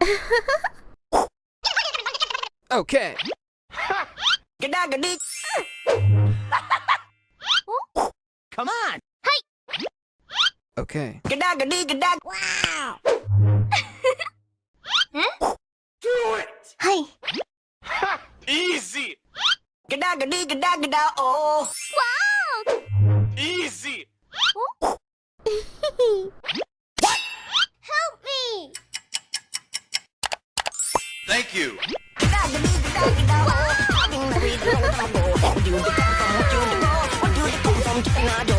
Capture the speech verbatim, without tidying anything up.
Okay. Come on. Okay. Wow. Do it. Hi. Easy. Oh. Wow. Easy. Help me. Thank you. Wow.